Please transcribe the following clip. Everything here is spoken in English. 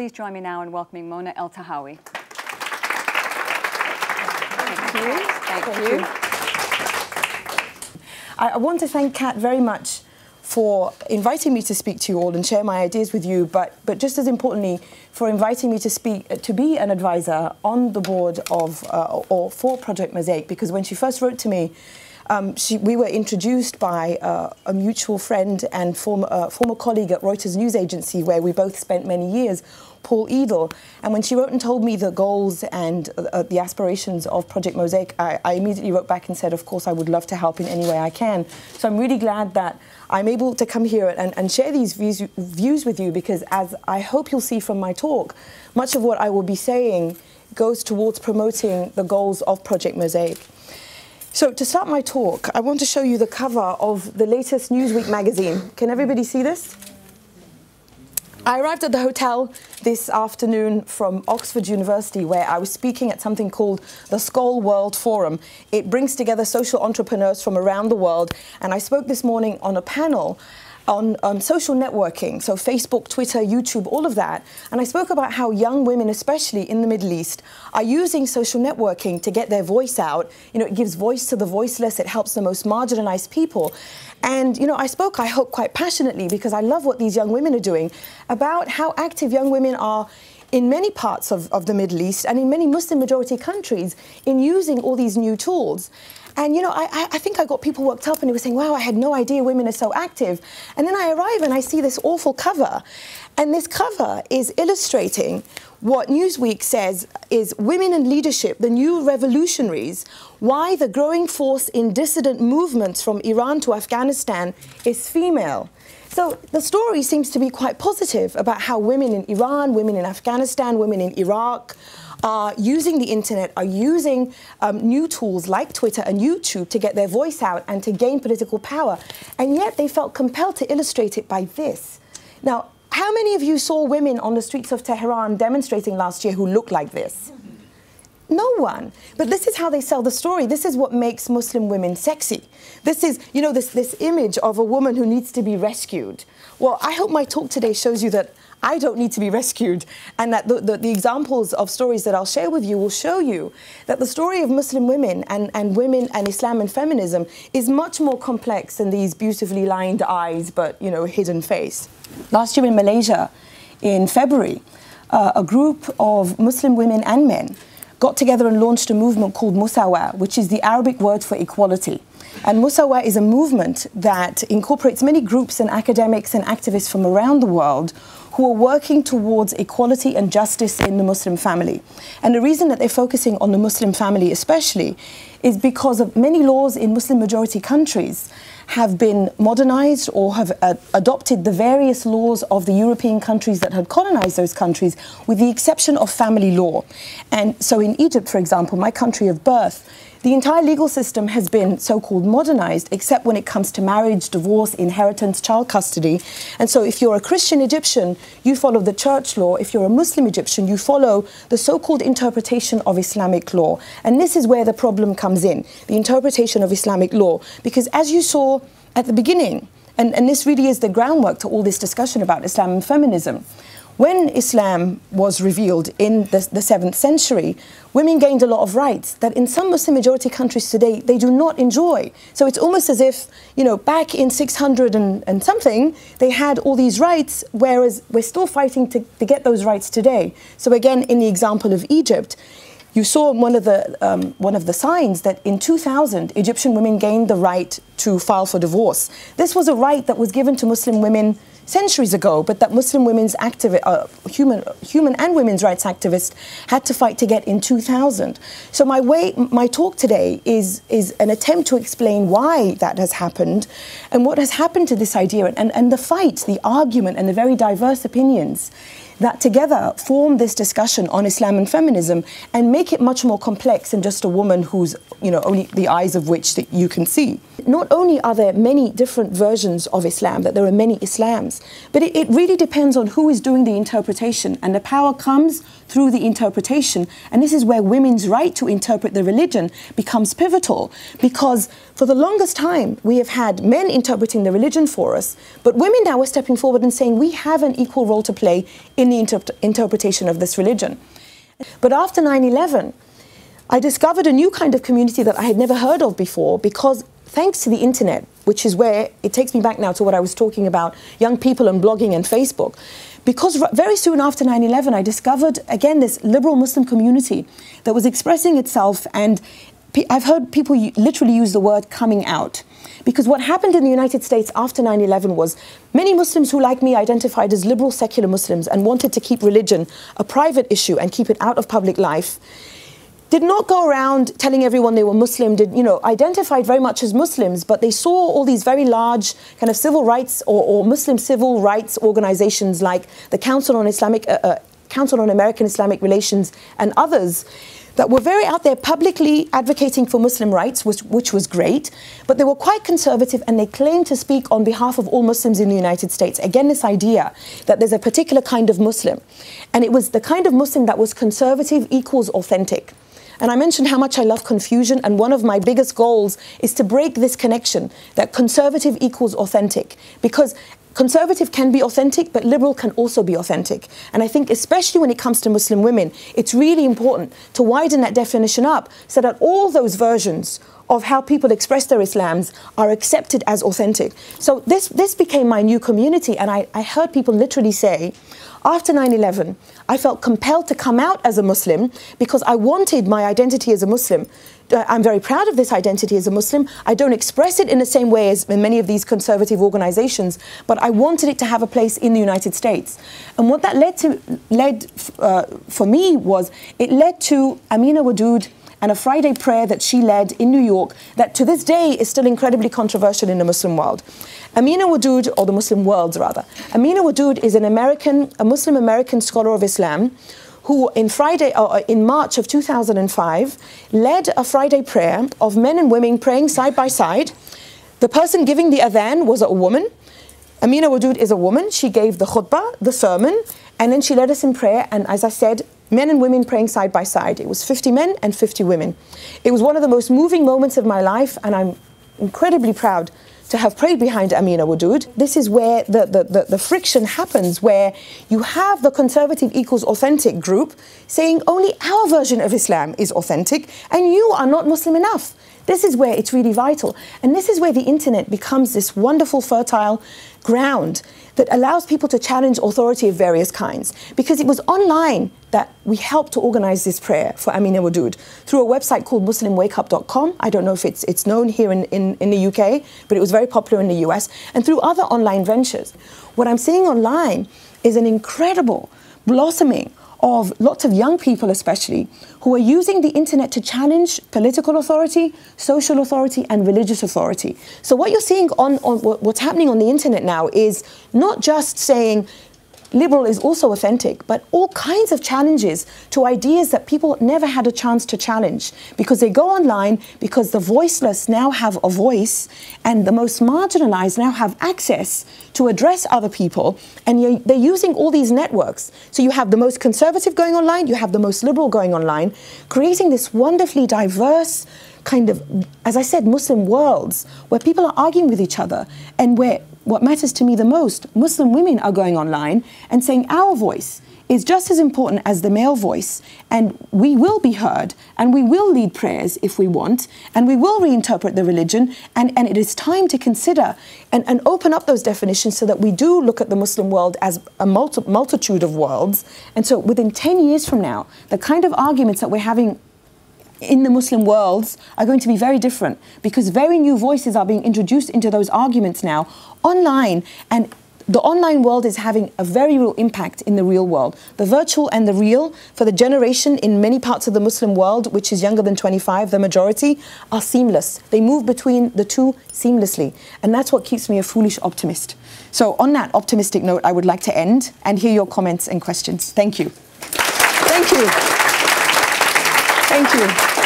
please join me now in welcoming Mona Eltahawy. Thank you. I want to thank Kat very much for inviting me to speak to you all and share my ideas with you, but just as importantly, for inviting me to be an advisor on the board of or for Project Mosaic, because when she first wrote to me, we were introduced by a mutual friend and former colleague at Reuters news agency, where we both spent many years, Paul Edel. And when she wrote and told me the goals and the aspirations of Project Mosaic, I immediately wrote back and said, of course, I would love to help in any way I can. So I'm really glad that I'm able to come here and share these views with you, because as I hope you'll see from my talk, much of what I will be saying goes towards promoting the goals of Project Mosaic. So to start my talk, I want to show you the cover of the latest Newsweek magazine. Can everybody see this? I arrived at the hotel this afternoon from Oxford University, where I was speaking at something called the Skoll World Forum. It brings together social entrepreneurs from around the world, and I spoke this morning on a panel on social networking, so Facebook, Twitter, YouTube, all of that. And I spoke about how young women, especially in the Middle East, are using social networking to get their voice out. You know, it gives voice to the voiceless, it helps the most marginalized people. And, you know, I spoke, I hope, quite passionately, because I love what these young women are doing, about how active young women are in many parts of the Middle East and in many Muslim-majority countries in using all these new tools. And, you know, I think I got people worked up and they were saying, wow, I had no idea women are so active. And then I arrive and I see this awful cover. And this cover is illustrating what Newsweek says is women in leadership, the new revolutionaries, why the growing force in dissident movements from Iran to Afghanistan is female. So the story seems to be quite positive about how women in Iran, women in Afghanistan, women in Iraq are using the internet, are using new tools like Twitter and YouTube to get their voice out and to gain political power. And yet they felt compelled to illustrate it by this. Now, how many of you saw women on the streets of Tehran demonstrating last year who looked like this? No one. But this is how they sell the story. This is what makes Muslim women sexy. This is, you know, this image of a woman who needs to be rescued. Well, I hope my talk today shows you that I don't need to be rescued, and that the examples of stories that I'll share with you will show you that the story of Muslim women and women and Islam and feminism is much more complex than these beautifully lined eyes but, you know, hidden face. Last year in Malaysia, in February, a group of Muslim women and men got together and launched a movement called Musawa, which is the Arabic word for equality. And Musawa is a movement that incorporates many groups and academics and activists from around the world who are working towards equality and justice in the Muslim family. And the reason that they're focusing on the Muslim family especially is because of many laws in Muslim-majority countries have been modernized or have adopted the various laws of the European countries that had colonized those countries, with the exception of family law. And so in Egypt, for example, my country of birth, the entire legal system has been so-called modernized, except when it comes to marriage, divorce, inheritance, child custody. And so if you're a Christian Egyptian, you follow the church law. If you're a Muslim Egyptian, you follow the so-called interpretation of Islamic law. And this is where the problem comes in, the interpretation of Islamic law. Because as you saw at the beginning, and this really is the groundwork to all this discussion about Islam and feminism, when Islam was revealed in the 7th century, women gained a lot of rights that in some Muslim-majority countries today, they do not enjoy. So it's almost as if, you know, back in 600 and something, they had all these rights, whereas we're still fighting to get those rights today. So again, in the example of Egypt, you saw one of the signs that in 2000, Egyptian women gained the right to file for divorce. This was a right that was given to Muslim women centuries ago, but that Muslim women's human and women's rights activists had to fight to get in 2000. So my talk today is an attempt to explain why that has happened and what has happened to this idea and the fight, the argument and the very diverse opinions that together form this discussion on Islam and feminism and make it much more complex than just a woman who's, you know, only the eyes of which that you can see. Not only are there many different versions of Islam, that there are many Islams, but it really depends on who is doing the interpretation, and the power comes through the interpretation. And this is where women's right to interpret the religion becomes pivotal, because for the longest time we have had men interpreting the religion for us, but women now are stepping forward and saying we have an equal role to play in in the interpretation of this religion. But after 9/11, I discovered a new kind of community that I had never heard of before, because thanks to the internet, which is where it takes me back now to what I was talking about, young people and blogging and Facebook, because very soon after 9/11, I discovered, again, this liberal Muslim community that was expressing itself, and I've heard people literally use the word coming out. Because what happened in the United States after 9/11 was many Muslims who, like me, identified as liberal secular Muslims and wanted to keep religion a private issue and keep it out of public life, did not go around telling everyone they were Muslim, identified very much as Muslims, but they saw all these very large kind of civil rights or Muslim civil rights organizations like the Council on American Islamic Relations and others that were very out there publicly advocating for Muslim rights, which was great, but they were quite conservative, and they claimed to speak on behalf of all Muslims in the United States. Again, this idea that there's a particular kind of Muslim, and it was the kind of Muslim that was conservative equals authentic. And I mentioned how much I love confusion, and one of my biggest goals is to break this connection that conservative equals authentic, because conservative can be authentic, but liberal can also be authentic. And I think especially when it comes to Muslim women, it's really important to widen that definition up so that all those versions of how people express their Islams are accepted as authentic. So this became my new community, and I heard people literally say, after 9/11, I felt compelled to come out as a Muslim because I wanted my identity as a Muslim. I'm very proud of this identity as a Muslim. I don't express it in the same way as in many of these conservative organizations, but I wanted it to have a place in the United States. And what that led for me was, it led to Amina Wadud and a Friday prayer that she led in New York that to this day is still incredibly controversial in the Muslim world. Amina Wadud, or the Muslim world rather, Amina Wadud is a Muslim American scholar of Islam who in March of 2005 led a Friday prayer of men and women praying side by side. The person giving the adhan was a woman. Amina Wadud is a woman. She gave the khutbah, the sermon, and then she led us in prayer. And as I said, men and women praying side by side. It was 50 men and 50 women. It was one of the most moving moments of my life, and I'm incredibly proud to have prayed behind Amina Wadud. This is where the friction happens, where you have the conservative equals authentic group saying only our version of Islam is authentic and you are not Muslim enough. This is where it's really vital. And this is where the internet becomes this wonderful, fertile ground that allows people to challenge authority of various kinds. Because it was online that we helped to organize this prayer for Amina Wadud through a website called MuslimWakeUp.com. I don't know if it's known here in the UK, but it was very popular in the US, and through other online ventures. What I'm seeing online is an incredible blossoming of lots of young people especially who are using the internet to challenge political authority, social authority and religious authority. So what you're seeing on what's happening on the internet now is not just saying liberal is also authentic, but all kinds of challenges to ideas that people never had a chance to challenge because they go online, because the voiceless now have a voice and the most marginalized now have access to address other people, and they're using all these networks. So you have the most conservative going online, you have the most liberal going online, creating this wonderfully diverse kind of, as I said, Muslim worlds where people are arguing with each other, and where what matters to me the most, Muslim women are going online and saying our voice is just as important as the male voice, and we will be heard, and we will lead prayers if we want, and we will reinterpret the religion, and it is time to consider and open up those definitions so that we do look at the Muslim world as a multitude of worlds. And so within 10 years from now, the kind of arguments that we're having in the Muslim worlds are going to be very different, because very new voices are being introduced into those arguments now online, and the online world is having a very real impact in the real world. The virtual and the real, for the generation in many parts of the Muslim world, which is younger than 25, the majority, are seamless. They move between the two seamlessly, and that's what keeps me a foolish optimist. So on that optimistic note, I would like to end and hear your comments and questions. Thank you. Thank you. Thank you.